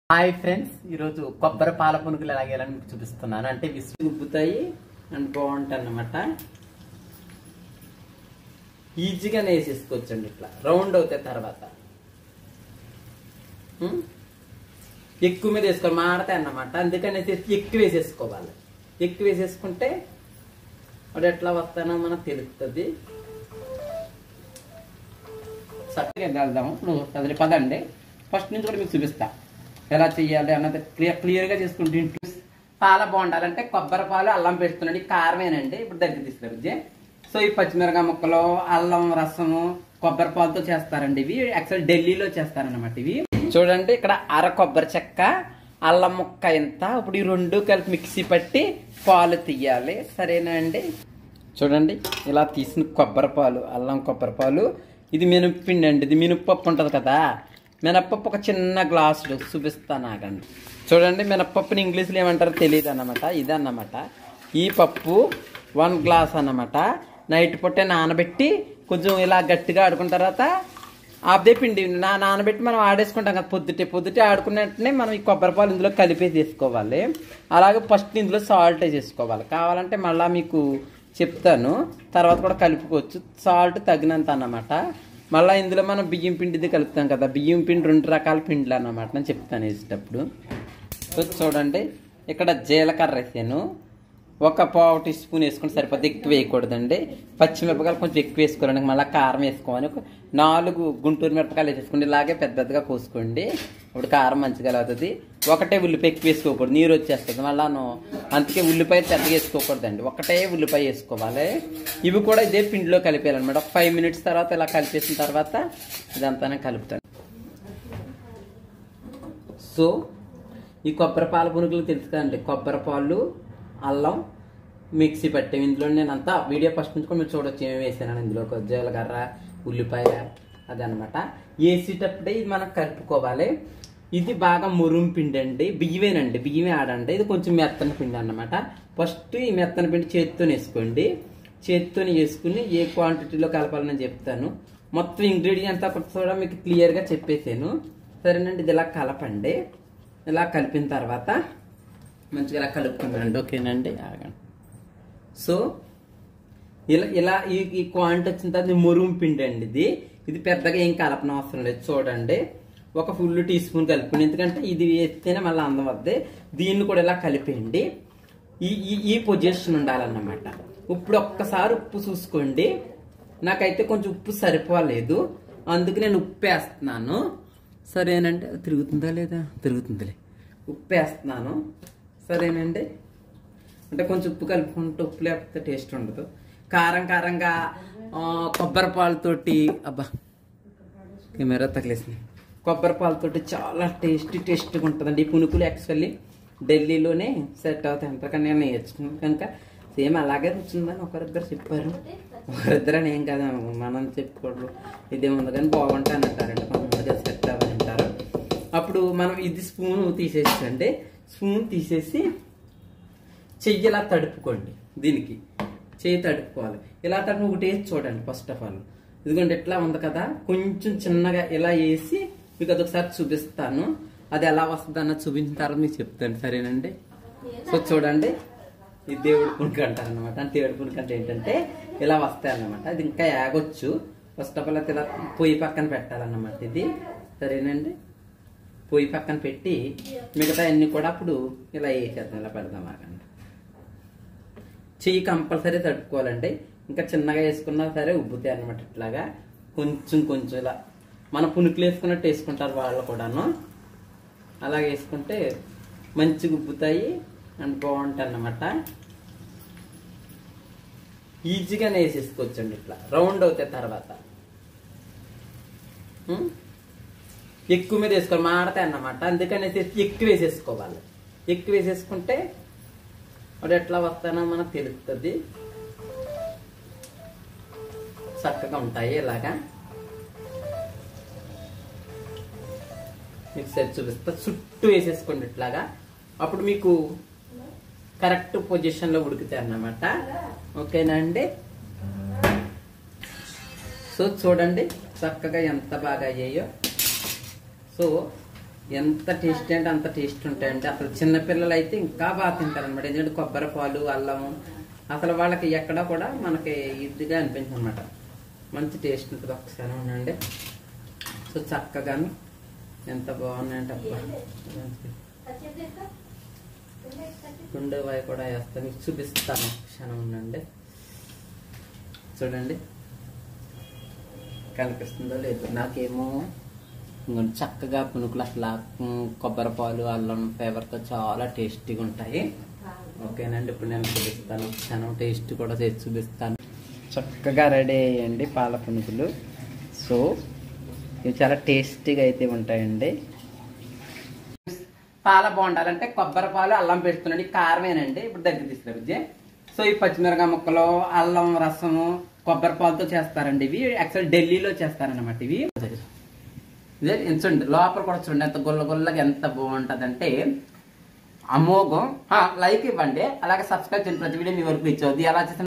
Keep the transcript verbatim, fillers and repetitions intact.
Hi friends, ఈరోజు కొబ్బరి పాల పునుగులు ఎలాగేయాలని మీకు చూపిస్తున్నాను. అంటే విసుగు ఉబ్బుతాయి అండ్ బాగుంటాయి అన్నమాట. ఈజీగా వేసేసుకోవచ్చండి. ఇట్లా రౌండ్ అవుతాయి. తర్వాత ఎక్కువ మీద వేసుకోవాలి, మాడతాయి అన్నమాట. అందుకని ఎక్కువ వేసేసుకోవాలి. ఎక్కువ వేసేసుకుంటే అది ఎట్లా వస్తానో మనకు తెలుస్తుంది. చక్కగా వెళ్దాము. ఇప్పుడు అది పదండి. ఫస్ట్ నుంచి కూడా మీకు చూపిస్తా ఎలా చెయ్యాలి అన్నది క్లియర్ క్లియర్గా చేసుకుంటే. పాల బాగుండాలంటే కొబ్బరి పాలు అల్లం పెడుతున్నాండి. కారమేనండి. ఇప్పుడు దగ్గర తీసుకురా. సో ఈ పచ్చిమిరకాయ ముక్కలు, అల్లం రసము, కొబ్బరి పాలతో చేస్తారండి. ఇవి యాక్చువల్ ఢిల్లీలో చేస్తారన్నమాట. ఇవి చూడండి, ఇక్కడ అర కొబ్బరి చెక్క, అల్లం ముక్క ఇంత. ఇప్పుడు ఈ రెండు కలిపి మిక్సీ పట్టి పాలు తీయాలి. సరేనా అండి? చూడండి, ఇలా తీసిన కొబ్బరి పాలు, అల్లం కొబ్బరి పాలు. ఇది మినప్పిండి అండి. ఇది మినప్పప్పు ఉంటుంది కదా, మినప్పప్పు ఒక చిన్న గ్లాసులు చూపిస్తాను ఆగండి. చూడండి, మినప్పప్పుని ఇంగ్లీష్లో ఏమంటారో తెలియదు అన్నమాట. ఇది అన్నమాట. ఈ పప్పు వన్ గ్లాస్ అన్నమాట. నైట్ పొట్టే నానబెట్టి కొంచెం ఇలా గట్టిగా ఆడుకున్న తర్వాత అదే పిండి నా నానబెట్టి మనం ఆడేసుకుంటాం కదా. పొద్దుటే పొద్దుటే ఆడుకున్నట్టునే మనం ఈ కొబ్బరి పాలు ఇందులో కలిపేసి వేసుకోవాలి. అలాగే ఫస్ట్ ఇందులో సాల్ట్ వేసేసుకోవాలి. కావాలంటే మళ్ళీ మీకు చెప్తాను, తర్వాత కూడా కలుపుకోవచ్చు. సాల్ట్ తగినంత అన్నమాట. మళ్ళీ ఇందులో మనం బియ్యం పిండిది కలుపుతాం కదా. బియ్యం పిండి రెండు రకాల పిండిలు అన్నమాట. నేను చెప్తాను వేసేటప్పుడు. సో చూడండి, ఇక్కడ జీలకర్ర వేసాను. ఒక పావు టీ స్పూన్ వేసుకుని సరిపోతే, ఎక్కువ వేయకూడదండి. పచ్చిమిరపకాయలు కొంచెం ఎక్కువ వేసుకోవాలండి. మళ్ళీ కారం వేసుకోవాలి. ఒక నాలుగు గుంటూరు మిరపకాయలు వేసేసుకోండి. ఇలాగే పెద్ద పెద్దగా కోసుకోండి. ఇప్పుడు కారం మంచిగా అవుతుంది. ఒకటే ఉల్లిపాయ ఎక్కువ వేసుకోకూడదు, నీరు వచ్చేస్తుంది మళ్ళీ. అందుకే ఉల్లిపాయ పెద్దగా వేసుకోకూడదండి. ఒకటే ఉల్లిపాయ వేసుకోవాలి. ఇవి కూడా ఇదే పిండిలో కలిపేయాలన్నమాట. ఒక ఫైవ్ మినిట్స్ తర్వాత ఇలా కలిపేసిన తర్వాత ఇదంతానే కలుపుతాను. సో ఈ కొబ్బరి పాల పునుగులు తెలుసు కదండి. కొబ్బరి పాలు, అల్లం మిక్సీ పట్టాము. ఇందులో నేను అంతా వీడియో ఫస్ట్ నుంచి కూడా మీరు చూడొచ్చు ఏమేమి వేసాను ఇందులో. జీలకర్ర, ఉల్లిపాయ అది అనమాట. వేసేటప్పుడే ఇది మనం కలుపుకోవాలి. ఇది బాగా మురుం పిండి అండి. బియ్యమేనండి, బియ్యమే ఆడండి. ఇది కొంచెం మెత్తని పిండి అన్నమాట. ఫస్ట్ ఈ మెత్తని పిండి చేతితో వేసుకోండి. చేతితో వేసుకుని ఏ క్వాంటిటీలో కలపాలని చెప్తాను. మొత్తం ఇంగ్రీడియంట్స్ ఒకటి కూడా మీకు క్లియర్గా చెప్పేసాను. సరేనండి, ఇది ఇలా కలపండి. ఇలా కలిపిన తర్వాత మంచిగా ఇలా కలుపుకున్నాండి. ఓకేనండి, ఆగండి. సో ఇలా ఇలా ఈ ఈ క్వాంటిటీ వచ్చిన తర్వాత మురుము పిండి అండి. ఇది ఇది పెద్దగా ఏం కలపన అవసరం లేదు. చూడండి, ఒక ఫుల్ టీ స్పూన్ కలుపుకోండి. ఎందుకంటే ఇది వేస్తేనే మళ్ళీ అందం వద్దే. దీన్ని కూడా ఇలా కలిపేయండి. ఈ ఈ పొజిషన్ ఉండాలన్నమాట. ఇప్పుడు ఒక్కసారి ఉప్పు చూసుకోండి. నాకైతే కొంచెం ఉప్పు సరిపోలేదు, అందుకు నేను ఉప్పు వేస్తున్నాను. సరేనండి, తిరుగుతుందా లేదా? తిరుగుతుందిలే. ఉప్పు వేస్తున్నాను. సరేనండి, అంటే కొంచెం ఉప్పు కలుపుకుంటే ఉప్పు లేకపోతే టేస్ట్ ఉండదు. కారం కారంగా కొబ్బరి పాలతోటి, అబ్బా కెమెరా తగిలేసింది, కొబ్బరి పాలతోటి చాలా టేస్టీ టేస్ట్గా ఉంటుందండి. ఈ పునుకులు యాక్చువల్లీ ఢిల్లీలోనే సెట్ అవుతాయి. ఎంతకన్నా నేను నేర్చుకున్నాను కనుక సేమ్ అలాగే రుచిందని ఒకరిద్దరు చెప్పారు. ఒకరిద్దరని ఏం కదా మనం చెప్పుకోవడం ఇదేముంది కానీ బాగుంటాయి అని అంటారండి. కొంతమంది సెట్ అవ్వని అంటారు. అప్పుడు మనం ఇది స్పూన్ తీసేసండి. స్పూన్ తీసేసి చెయ్యి ఇలా తడుపుకోండి. దీనికి చెయ్యి తడుపుకోవాలి. ఇలా తడుపు ఒకటి వేసి చూడండి. ఫస్ట్ ఆఫ్ ఆల్ ఇదిగోండి ఎట్లా ఉంది కదా. కొంచెం చిన్నగా ఇలా వేసి మీకు అదొకసారి చూపిస్తాను. అది ఎలా వస్తుంది అన్నది చూపించిన తర్వాత మీకు చెప్తాను. సరేనండి? సో చూడండి, ఈ దేవుడి పునుకు అంటారు అనమాట. అంటే దేవుడి పునుకు అంటే ఏంటంటే ఇలా వస్తాయి అన్నమాట. అది ఇంకా యాగొచ్చు. ఫస్ట్ ఆఫ్ ఆల్ అయితే ఇలా పొయ్యి పక్కన పెట్టాలన్నమాట. ఇది సరేనండి. పొయ్యి పక్కన పెట్టి మిగతా అన్ని కూడా అప్పుడు ఇలా వేసేద్దాం. ఇలా పెడదాం. ఆగండి. చెయ్యి కంపల్సరీ తడుపుకోవాలండి. ఇంకా చిన్నగా వేసుకున్నా సరే ఉబ్బుతాయి అన్నమాట. ఇట్లాగా కొంచెం కొంచెం ఇలా మన పునుకులు వేసుకున్నట్టు వేసుకుంటారు వాళ్ళు కూడాను. అలా వేసుకుంటే మంచిగా ఉబ్బుతాయి అండ్ బాగుంటాయి అన్నమాట. ఈజీగానే వేసేసుకోవచ్చండి. ఇట్లా రౌండ్ అవుతాయి. తర్వాత ఎక్కువ మీద వేసుకోవాలి, మాడతాయి అన్నమాట. అందుకని ఎక్కువ వేసేసుకోవాలి. ఎక్కువ వేసేసుకుంటే అది ఎట్లా వస్తానో మనకు తెలుస్తుంది. చక్కగా ఉంటాయి. ఇలాగా మీకు సరి చూపిస్తా. చుట్టూ వేసేసుకోండి ఇట్లాగా. అప్పుడు మీకు కరెక్ట్ పొజిషన్లో ఉడుకుతాయి అన్నమాట. ఓకేనా అండి? సో చూడండి చక్కగా ఎంత బాగా అయ్యాయో. సో ఎంత టేస్ట్ అంటే అంత టేస్ట్ ఉంటాయండి. అసలు చిన్నపిల్లలు అయితే ఇంకా బాగా తింటారనమాట. ఎందుకంటే కొబ్బరి పాలు అల్లము అసలు వాళ్ళకి ఎక్కడ కూడా మనకి ఇదిగా అనిపించింది అనమాట. మంచి టేస్ట్ ఉంటుంది. ఒకసారి ఉండండి. సో చక్కగాను ఎంత బాగున్నాయంటే అబ్బా గుండె వాయి కూడా వేస్తాను, మీకు చూపిస్తాను. క్షణం ఉండండి. చూడండి కనిపిస్తుందో లేదు నాకేమో. చక్కగా పునుకులు అసలు కొబ్బరి పాలు అల్లం ఫ్లేవర్తో చాలా టేస్టీగా ఉంటాయి. ఓకేనండి, ఇప్పుడు నేను చూపిస్తాను. క్షణం టేస్ట్ కూడా చేసి చూపిస్తాను. చక్కగా రెడీ అయ్యండి పాల పునుకులు. సో ఇవి చాలా టేస్టీగా అయితే ఉంటాయండి. పాల బాగుండాలంటే కొబ్బరి పాలు అల్లం పెడుతున్నాండి. కారమేనండి. ఇప్పుడు దగ్గర తీసుకురా. సో ఈ పచ్చిమిరకాయ ముక్కలు అల్లం రసము కొబ్బరి పాలతో చేస్తారండి. ఇవి యాక్చువల్ ఢిల్లీలో చేస్తారనమాట. ఇవి ఇదే చూడండి లోపల కూడా చూడండి ఎంత గుల్ల గుల్లగా ఎంత బాగుంటుంది అంటే అమోఘం. లైక్ ఇవ్వండి, అలాగే సబ్స్క్రైబ్ చేయండి. ప్రతి వీడియో మీ వరకు రీచ్ అవుతుంది. ఎలా చేసిన